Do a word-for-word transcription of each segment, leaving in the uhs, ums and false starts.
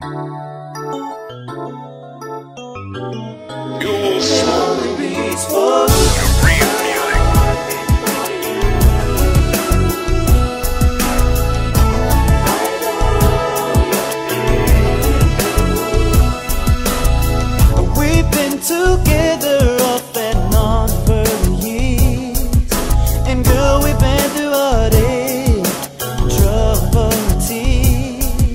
Together off and on for years, and girl, we've been through heartache, trouble and tears.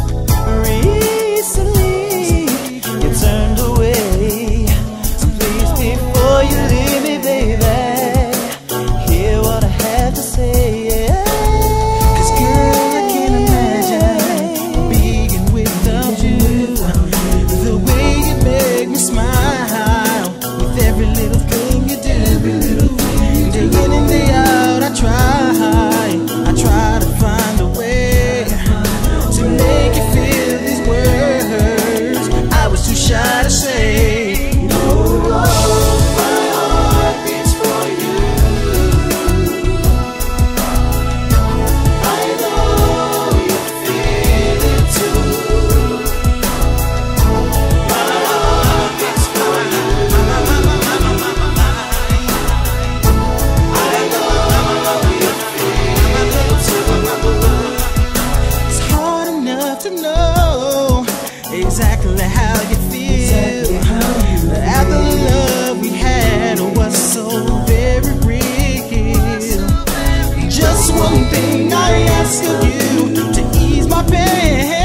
Recently, you turned away, so please, before you leave me, baby, hear what I have to say. Yeah. 'Cause girl, I can't imagine being without you. The way you make me smile, every little thing you do, day in and day out, I try, I try to find a way to make you feel these words I was too shy to say. No, my heart beats for you. I know you feel it too. My heart beats for you. To know exactly how you feel, exactly how you feel. After the love we had was so very real. Just one thing I ask of you, to ease my pain.